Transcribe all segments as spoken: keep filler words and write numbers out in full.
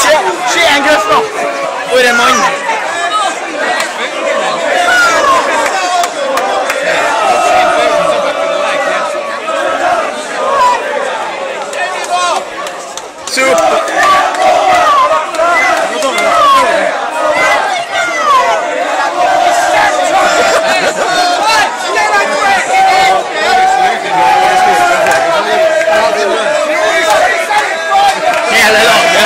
Se en gruff nå! Hvor er mannen? Super! Hela laget!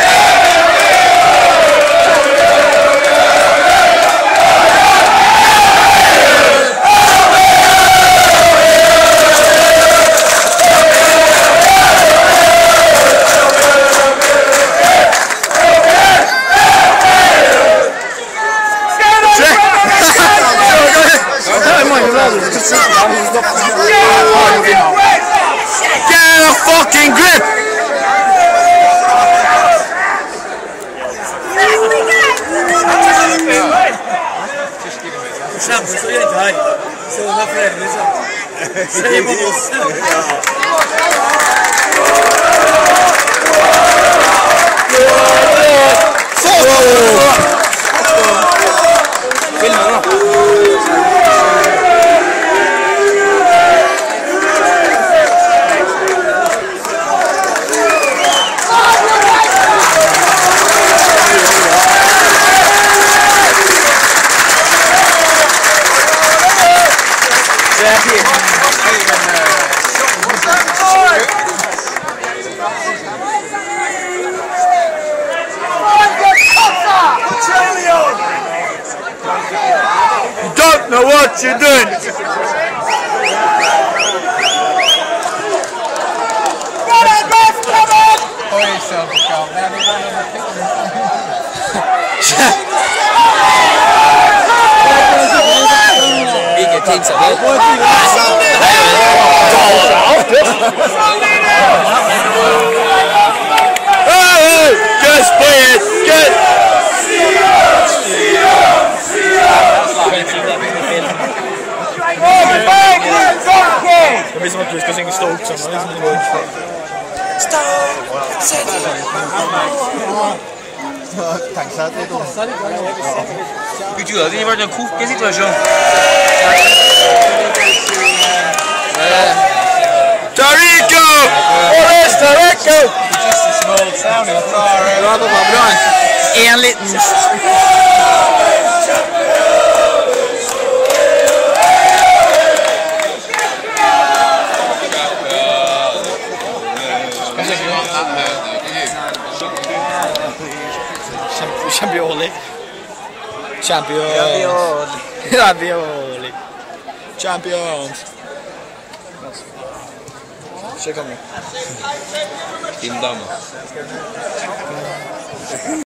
Get a fucking grip! Sam, så är det inte här. Så varför är det så? Säg vad måste. Filma då. You don't know what you're doing. Vilket tid så det? Hey, just play it. Good. Det blir som att du ska synga Stoke som man liksom går Betyder det, det var en kokesituation. Tarico! Ores Tarico! Bra, bra, bra. En liten... Champioli. Champions. Ravioli. Champions. Check on me. Team Dama.